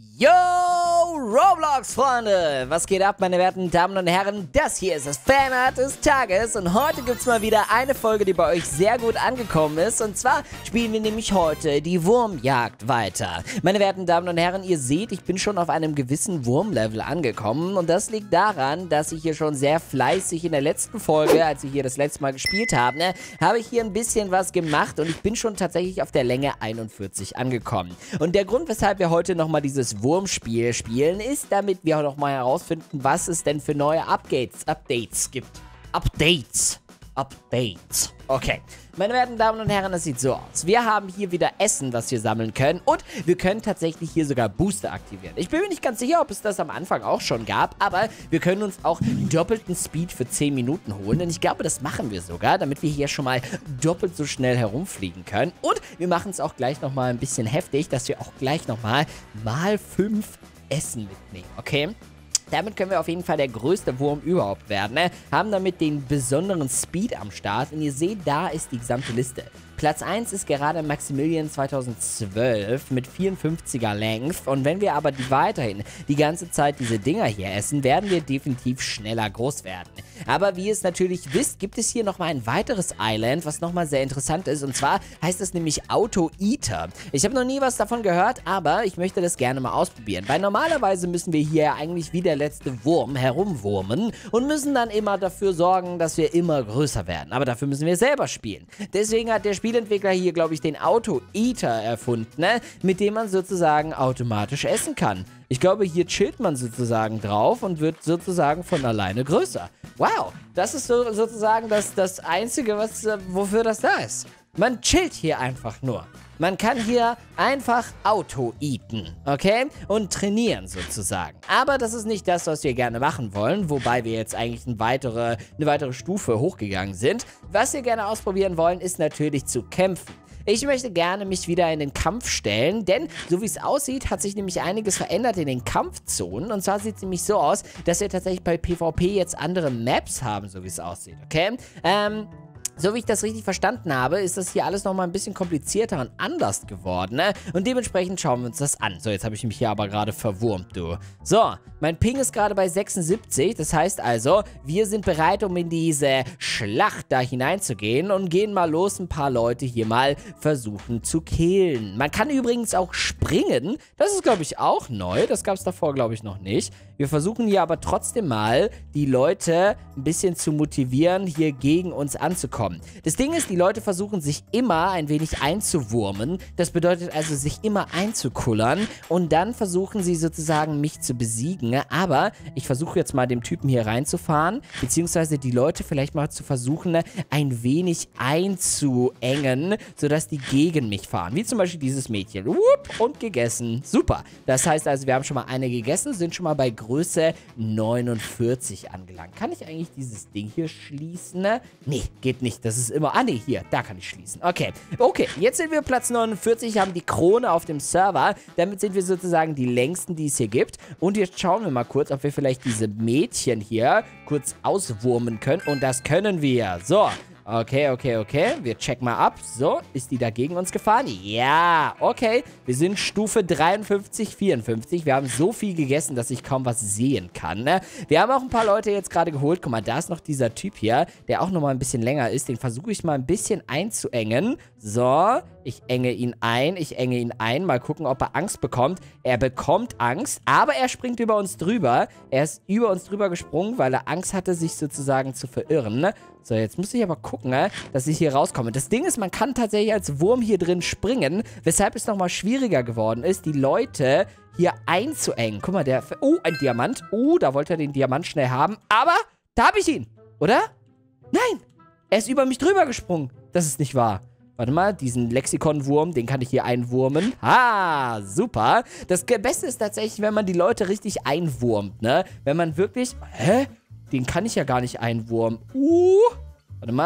Yo, Roblox-Freunde! Was geht ab, meine werten Damen und Herren? Das hier ist das Fanart des Tages und heute gibt es mal wieder eine Folge, die bei euch sehr gut angekommen ist. Und zwar spielen wir nämlich heute die Wurmjagd weiter. Meine werten Damen und Herren, ihr seht, ich bin schon auf einem gewissen Wurmlevel angekommen. Und das liegt daran, dass ich hier schon sehr fleißig in der letzten Folge, als wir hier das letzte Mal gespielt haben, habe ich hier ein bisschen was gemacht. Und ich bin schon tatsächlich auf der Länge 41 angekommen. Und der Grund, weshalb wir heute nochmal dieses Wurmspiel spielen, ist, damit wir auch noch mal herausfinden, was es denn für neue Updates gibt. Updates. Okay. Meine werten Damen und Herren, das sieht so aus. Wir haben hier wieder Essen, was wir sammeln können. Und wir können tatsächlich hier sogar Booster aktivieren. Ich bin mir nicht ganz sicher, ob es das am Anfang auch schon gab. Aber wir können uns auch doppelten Speed für 10 Minuten holen. Und ich glaube, das machen wir sogar, damit wir hier schon mal doppelt so schnell herumfliegen können. Und wir machen es auch gleich nochmal ein bisschen heftig, dass wir auch gleich nochmal mal 5 Essen mitnehmen, okay? Damit können wir auf jeden Fall der größte Wurm überhaupt werden, Haben damit den besonderen Speed am Start. Und ihr seht, da ist die gesamte Liste. Platz 1 ist gerade Maximilian 2012 mit 54er Length. Und wenn wir aber weiterhin die ganze Zeit diese Dinger hier essen, werden wir definitiv schneller groß werden. Aber wie ihr es natürlich wisst, gibt es hier nochmal ein weiteres Island, was nochmal sehr interessant ist. Und zwar heißt es nämlich Auto Eater. Ich habe noch nie was davon gehört, aber ich möchte das gerne mal ausprobieren. Weil normalerweise müssen wir hier eigentlich wie der letzte Wurm herumwurmen und müssen dann immer dafür sorgen, dass wir immer größer werden. Aber dafür müssen wir selber spielen. Deswegen hat der Spielentwickler hier, glaube ich, den Auto Eater erfunden, mit dem man sozusagen automatisch essen kann. Ich glaube, hier chillt man sozusagen drauf und wird sozusagen von alleine größer. Wow, das ist sozusagen das Einzige, wofür das da ist. Man chillt hier einfach nur. Man kann hier einfach Auto-eaten, okay? Und trainieren sozusagen. Aber das ist nicht das, was wir gerne machen wollen, wobei wir jetzt eigentlich eine weitere Stufe hochgegangen sind. Was wir gerne ausprobieren wollen, ist natürlich zu kämpfen. Ich möchte gerne mich wieder in den Kampf stellen, denn so wie es aussieht, hat sich nämlich einiges verändert in den Kampfzonen. Und zwar sieht es nämlich so aus, dass wir tatsächlich bei PvP jetzt andere Maps haben, so wie es aussieht, okay? So wie ich das richtig verstanden habe, ist das hier alles nochmal ein bisschen komplizierter und anders geworden, Und dementsprechend schauen wir uns das an. So, jetzt habe ich mich hier aber gerade verwurmt, du. So, mein Ping ist gerade bei 76. Das heißt also, wir sind bereit, um in diese Schlacht da hineinzugehen und gehen mal los, ein paar Leute hier mal versuchen zu killen. Man kann übrigens auch springen. Das ist, glaube ich, auch neu. Das gab es davor, glaube ich, noch nicht. Wir versuchen hier aber trotzdem mal, die Leute ein bisschen zu motivieren, hier gegen uns anzukommen. Das Ding ist, die Leute versuchen sich immer ein wenig einzuwurmen. Das bedeutet also, sich immer einzukullern. Und dann versuchen sie sozusagen, mich zu besiegen. Aber ich versuche jetzt mal dem Typen hier reinzufahren. Beziehungsweise die Leute vielleicht mal zu versuchen, ein wenig einzuengen, sodass die gegen mich fahren. Wie zum Beispiel dieses Mädchen. Und gegessen. Super. Das heißt also, wir haben schon mal eine gegessen, sind schon mal bei Größe 49 angelangt. Kann ich eigentlich dieses Ding hier schließen? Nee, geht nicht. Das ist immer... Ah, nee, hier. Da kann ich schließen. Okay. Okay, jetzt sind wir Platz 49, haben die Krone auf dem Server. Damit sind wir sozusagen die längsten, die es hier gibt. Und jetzt schauen wir mal kurz, ob wir vielleicht diese Mädchen hier kurz auswurmen können. Und das können wir. So. Okay. Wir checken mal ab. So, ist die da gegen uns gefahren? Ja, okay. Wir sind Stufe 53, 54. Wir haben so viel gegessen, dass ich kaum was sehen kann, Wir haben auch ein paar Leute jetzt gerade geholt. Guck mal, da ist noch dieser Typ hier, der auch noch mal ein bisschen länger ist. Den versuche ich mal ein bisschen einzuengen. So, ich enge ihn ein. Mal gucken, ob er Angst bekommt. Er bekommt Angst, aber er springt über uns drüber. Er ist über uns drüber gesprungen, weil er Angst hatte, sich sozusagen zu verirren, So, jetzt muss ich aber gucken, dass ich hier rauskomme. Das Ding ist, man kann tatsächlich als Wurm hier drin springen, weshalb es nochmal schwieriger geworden ist, die Leute hier einzuengen. Guck mal, ein Diamant. Da wollte er den Diamant schnell haben. Aber da habe ich ihn, oder? Nein, er ist über mich drüber gesprungen. Das ist nicht wahr. Warte mal, diesen Lexikon-Wurm, den kann ich hier einwurmen. Ah, super. Das Beste ist tatsächlich, wenn man die Leute richtig einwurmt, Wenn man wirklich... Hä? Den kann ich ja gar nicht einwurmen. Warte mal.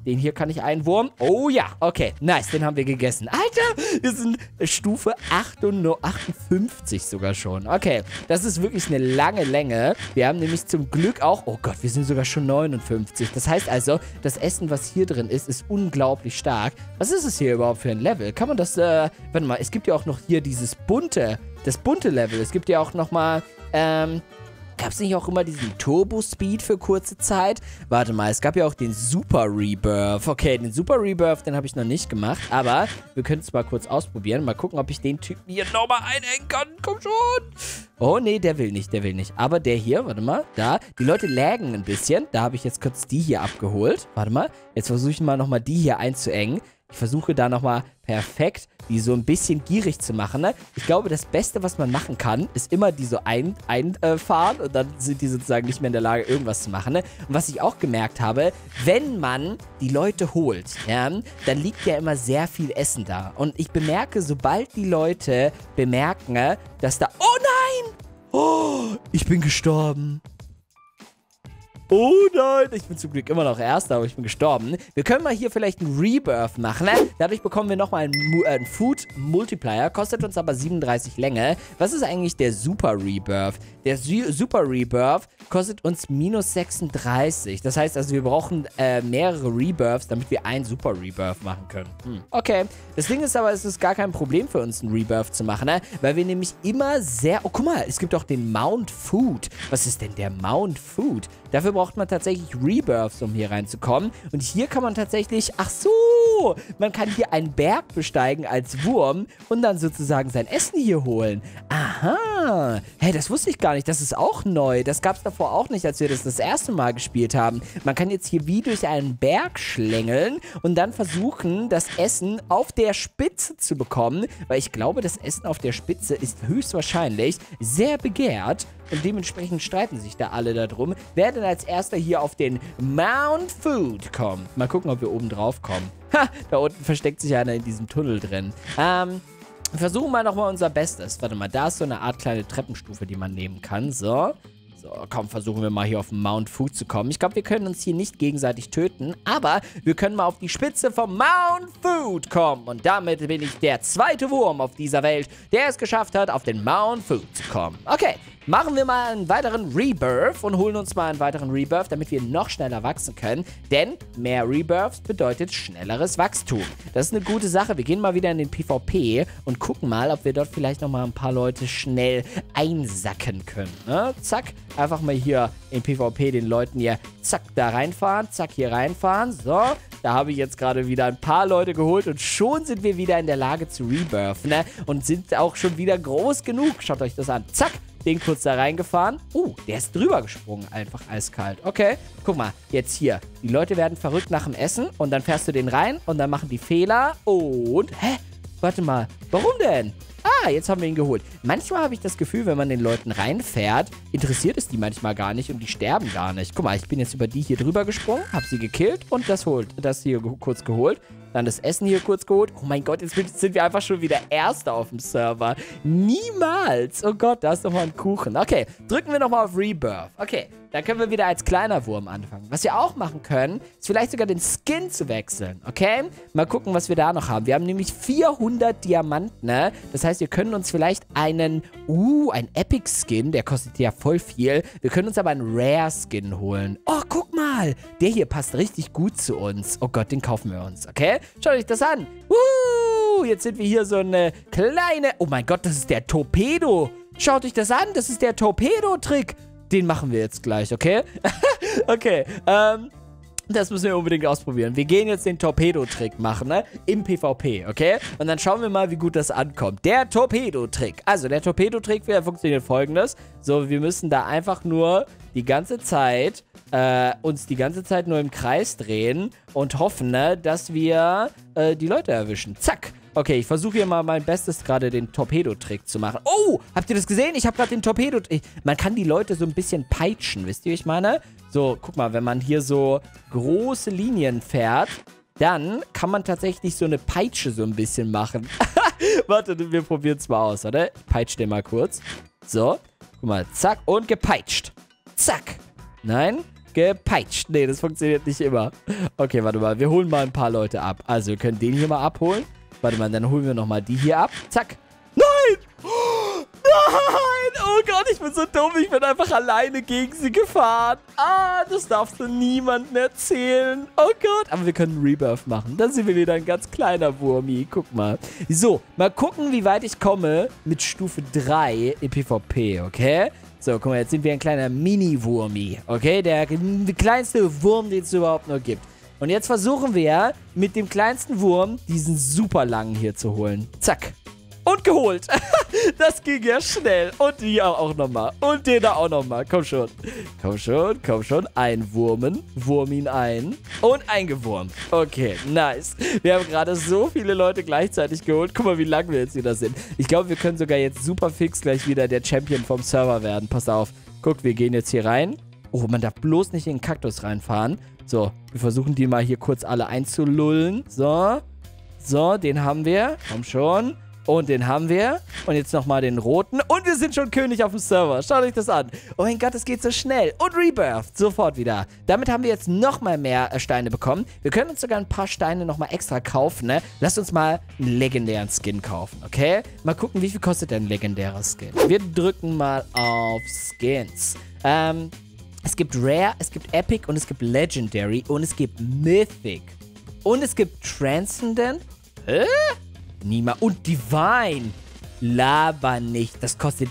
Den hier kann ich einwurmen. Oh ja, okay, nice, den haben wir gegessen. Alter, wir sind Stufe 58 sogar schon. Okay, das ist wirklich eine lange Länge. Wir haben nämlich zum Glück auch, oh Gott, wir sind sogar schon 59. Das heißt also, das Essen, was hier drin ist unglaublich stark. Was ist es hier überhaupt für ein Level? Kann man das, warte mal, es gibt ja auch noch hier dieses das bunte Level. Es gibt ja auch nochmal, gab es nicht auch immer diesen Turbo-Speed für kurze Zeit? Warte mal, es gab ja auch den Super Rebirth. Okay, den Super Rebirth, den habe ich noch nicht gemacht. Aber wir können es mal kurz ausprobieren. Mal gucken, ob ich den Typen hier nochmal einhängen kann. Komm schon. Oh, nee, der will nicht. Aber der hier, warte mal, da. Die Leute laggen ein bisschen. Da habe ich jetzt kurz die hier abgeholt. Warte mal, jetzt versuche ich mal nochmal die hier einzuengen. Ich versuche da nochmal perfekt die so ein bisschen gierig zu machen. Ne? Ich glaube, das Beste, was man machen kann, ist immer die so einfahren und dann sind die sozusagen nicht mehr in der Lage, irgendwas zu machen. Ne? Und was ich auch gemerkt habe, wenn man die Leute holt, ja, dann liegt ja immer sehr viel Essen da. Und ich bemerke, sobald die Leute bemerken, dass da... Oh nein! Oh, ich bin gestorben. Oh nein, ich bin zum Glück immer noch Erster, aber ich bin gestorben. Wir können mal hier vielleicht einen Rebirth machen. Ne? Dadurch bekommen wir nochmal einen Food Multiplier. Kostet uns aber 37 Länge. Was ist eigentlich der Super Rebirth? Der Super Rebirth kostet uns minus 36. Das heißt also, wir brauchen mehrere Rebirths, damit wir einen Super Rebirth machen können. Okay. Das Ding ist aber, es ist gar kein Problem für uns, einen Rebirth zu machen, ne? Weil wir nämlich immer sehr... Oh, guck mal, es gibt auch den Mount Food. Was ist denn der Mount Food? Dafür braucht man tatsächlich Rebirths, um hier reinzukommen. Und hier kann man tatsächlich... Ach so! Man kann hier einen Berg besteigen als Wurm und dann sozusagen sein Essen hier holen. Aha! Hey, das wusste ich gar nicht. Das ist auch neu. Das gab es davor auch nicht, als wir das erste Mal gespielt haben. Man kann jetzt hier wie durch einen Berg schlängeln und dann versuchen, das Essen auf der Spitze zu bekommen. Weil ich glaube, das Essen auf der Spitze ist höchstwahrscheinlich sehr begehrt. Und dementsprechend streiten sich da alle darum, wer denn als erster hier auf den Mount Food kommt. Mal gucken, ob wir oben drauf kommen. Ha, da unten versteckt sich einer in diesem Tunnel drin. Wir versuchen mal nochmal unser Bestes. Warte mal, da ist so eine Art kleine Treppenstufe, die man nehmen kann. So, komm, versuchen wir mal hier auf den Mount Food zu kommen. Ich glaube, wir können uns hier nicht gegenseitig töten, aber wir können mal auf die Spitze vom Mount Food kommen. Und damit bin ich der zweite Wurm auf dieser Welt, der es geschafft hat, auf den Mount Food zu kommen. Okay, machen wir mal einen weiteren Rebirth und holen uns mal einen weiteren Rebirth, damit wir noch schneller wachsen können. Denn mehr Rebirths bedeutet schnelleres Wachstum. Das ist eine gute Sache. Wir gehen mal wieder in den PvP und gucken mal, ob wir dort vielleicht nochmal ein paar Leute schnell einsacken können. Ne? Zack, einfach mal hier in PvP den Leuten hier, zack, da reinfahren, zack, hier reinfahren. So, da habe ich jetzt gerade wieder ein paar Leute geholt und schon sind wir wieder in der Lage zu rebirthen, ne? Und sind auch schon wieder groß genug. Schaut euch das an. Zack. Den kurz da reingefahren. Der ist drüber gesprungen. Einfach eiskalt. Okay, guck mal. Jetzt hier. Die Leute werden verrückt nach dem Essen. Und dann fährst du den rein. Und dann machen die Fehler. Und, warte mal. Warum denn? Jetzt haben wir ihn geholt. Manchmal habe ich das Gefühl, wenn man den Leuten reinfährt, interessiert es die manchmal gar nicht und die sterben gar nicht. Guck mal, ich bin jetzt über die hier drüber gesprungen, habe sie gekillt und das hier kurz geholt. Dann das Essen hier kurz geholt. Oh mein Gott, jetzt sind wir einfach schon wieder Erster auf dem Server. Niemals. Oh Gott, da ist nochmal ein Kuchen. Okay, drücken wir nochmal auf Rebirth. Okay, dann können wir wieder als kleiner Wurm anfangen. Was wir auch machen können, ist vielleicht sogar den Skin zu wechseln. Okay? Mal gucken, was wir da noch haben. Wir haben nämlich 400 Diamanten. Ne? Das heißt, wir können uns vielleicht ein Epic Skin, der kostet ja voll viel. Wir können uns aber einen Rare Skin holen. Oh, guck mal. Der hier passt richtig gut zu uns. Oh Gott, den kaufen wir uns. Okay? Schaut euch das an. Jetzt sind wir hier so eine kleine... Oh mein Gott, das ist der Torpedo. Schaut euch das an. Das ist der Torpedo-Trick. Den machen wir jetzt gleich, okay? Okay, das müssen wir unbedingt ausprobieren. Wir gehen jetzt den Torpedo-Trick machen, ne? Im PvP, okay? Und dann schauen wir mal, wie gut das ankommt. Der Torpedo-Trick. Also, der Torpedo-Trick funktioniert folgendes. So, wir müssen da einfach nur die ganze Zeit, uns die ganze Zeit nur im Kreis drehen und hoffen, ne, dass wir die Leute erwischen. Zack. Okay, ich versuche hier mal mein Bestes, gerade den Torpedo-Trick zu machen. Oh, habt ihr das gesehen? Ich habe gerade den Torpedo-Trick. Man kann die Leute so ein bisschen peitschen, wisst ihr, wie ich meine? So, guck mal, wenn man hier so große Linien fährt, dann kann man tatsächlich so eine Peitsche so ein bisschen machen. Warte, wir probieren es mal aus, oder? Ich peitsche den mal kurz. So, guck mal, zack, und gepeitscht. Zack. Nein. gepeitscht. Nee, das funktioniert nicht immer. Okay, warte mal. Wir holen mal ein paar Leute ab. Also, wir können den hier mal abholen. Warte mal, dann holen wir nochmal die hier ab. Zack. Nein! Oh, nein! Oh Gott, ich bin so dumm. Ich bin einfach alleine gegen sie gefahren. Ah, das darfst du niemandem erzählen. Oh Gott. Aber wir können Rebirth machen. Dann sind wir wieder ein ganz kleiner Wurmi. Guck mal. So, mal gucken, wie weit ich komme mit Stufe 3 im PvP, okay? So, guck mal, jetzt sind wir ein kleiner Mini-Wurmi, okay? Der kleinste Wurm, den es überhaupt noch gibt. Und jetzt versuchen wir, mit dem kleinsten Wurm diesen super langen hier zu holen. Zack. Und geholt. Das ging ja schnell. Und die auch nochmal. Und den da auch nochmal. Komm schon. Komm schon, komm schon. Einwurmen. Wurm ihn ein. Und eingewurmt. Okay, nice. Wir haben gerade so viele Leute gleichzeitig geholt. Guck mal, wie lang wir jetzt wieder sind. Ich glaube, wir können sogar jetzt super fix gleich wieder der Champion vom Server werden. Pass auf. Guck, wir gehen jetzt hier rein. Oh, man darf bloß nicht in den Kaktus reinfahren. So, wir versuchen die mal hier kurz alle einzulullen. So. So, den haben wir. Komm schon. Und den haben wir. Und jetzt nochmal den roten. Und wir sind schon König auf dem Server. Schaut euch das an. Oh mein Gott, es geht so schnell. Und Rebirth. Sofort wieder. Damit haben wir jetzt nochmal mehr Steine bekommen. Wir können uns sogar ein paar Steine nochmal extra kaufen, ne? Lasst uns mal einen legendären Skin kaufen, okay? Mal gucken, wie viel kostet denn ein legendärer Skin. Wir drücken mal auf Skins. Es gibt Rare, es gibt Epic und es gibt Legendary und es gibt Mythic. Und es gibt Transcendent. Niemals. Und Divine. Laber nicht. Das kostet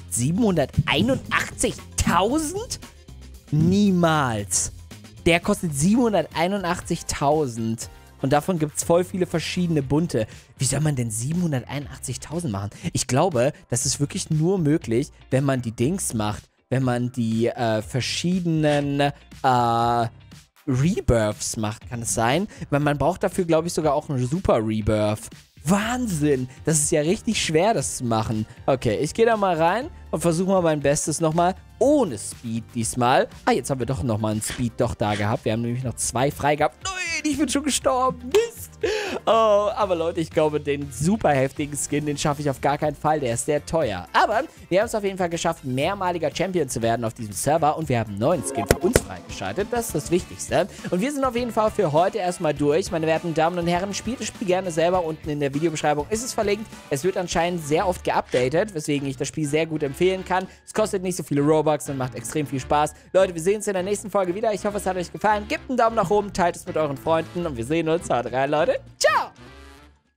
781.000? Niemals. Der kostet 781.000. Und davon gibt es voll viele verschiedene bunte. Wie soll man denn 781.000 machen? Ich glaube, das ist wirklich nur möglich, wenn man die Dings macht. Wenn man die verschiedenen Rebirths macht, kann es sein. Weil man braucht dafür, glaube ich, sogar auch einen Super Rebirth. Wahnsinn! Das ist ja richtig schwer, das zu machen. Okay, ich gehe da mal rein und versuche mal mein Bestes nochmal ohne Speed diesmal. Ah, jetzt haben wir doch nochmal einen Speed doch da gehabt. Wir haben nämlich noch 2 frei gehabt. Nein, ich bin schon gestorben. Mist! Oh, aber Leute, ich glaube, den super heftigen Skin, den schaffe ich auf gar keinen Fall. Der ist sehr teuer. Aber wir haben es auf jeden Fall geschafft, mehrmaliger Champion zu werden auf diesem Server. Und wir haben einen neuen Skin für uns freigeschaltet. Das ist das Wichtigste. Und wir sind auf jeden Fall für heute erstmal durch. Meine werten Damen und Herren, spielt das Spiel gerne selber. Unten in der Videobeschreibung ist es verlinkt. Es wird anscheinend sehr oft geupdatet, weswegen ich das Spiel sehr gut empfehlen kann. Es kostet nicht so viele Robux und macht extrem viel Spaß. Leute, wir sehen uns in der nächsten Folge wieder. Ich hoffe, es hat euch gefallen. Gebt einen Daumen nach oben, teilt es mit euren Freunden und wir sehen uns. Haut rein, Leute. Ciao!